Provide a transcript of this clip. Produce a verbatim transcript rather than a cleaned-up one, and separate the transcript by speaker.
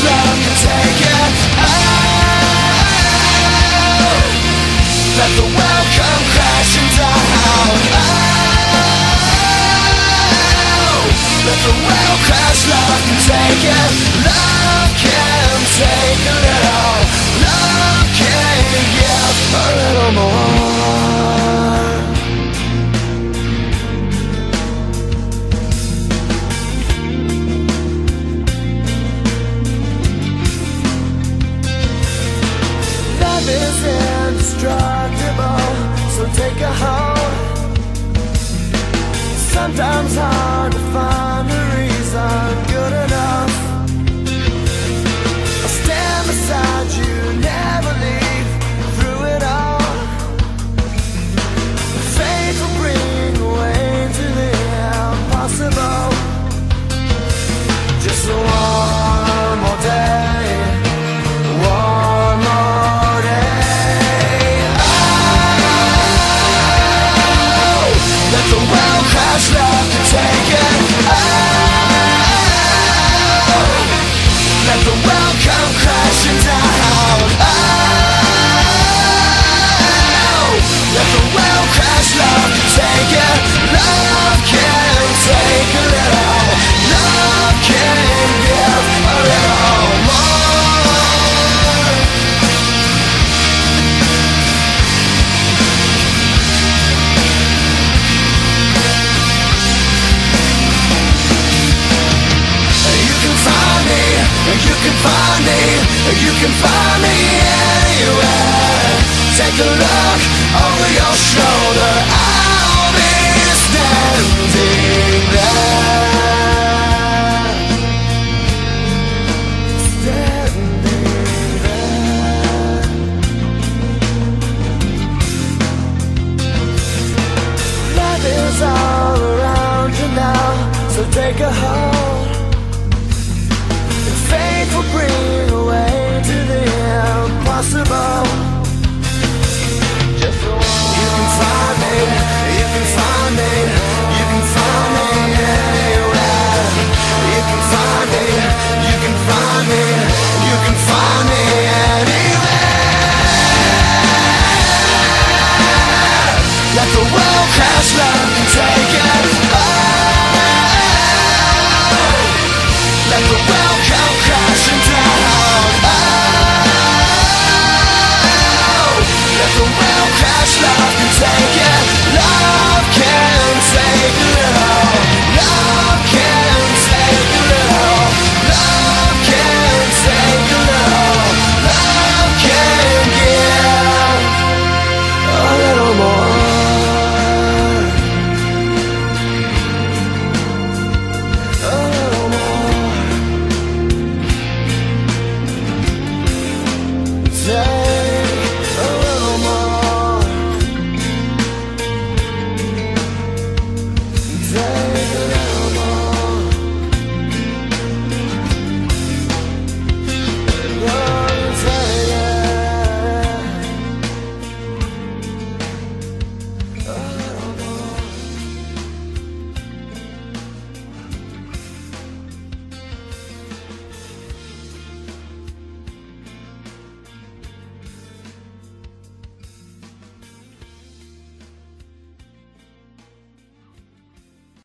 Speaker 1: love can take it. Oh, let the world come crashing down. Oh, let the world crash. Love can take it. Love can take it all. Love can give a little more. Love is indestructible, so take a hold. Sometimes hard to find a reason good enough. I'll stand beside you, never leave through it all. Faith will bring a way to the impossible. Just one more day, one more day. Oh, let the world crash, love to take it. Oh, let the world come crashing down. Oh, let the world crash, love to take it. Love can take a little. Love can give a little more. You can find me, you can find me, you can find me anywhere. Take a look over your shoulder, I'll be standing there. Standing there. Love is all around you now, so take a hold. Faith will bring a way to the impossible. Just the one. You can find me.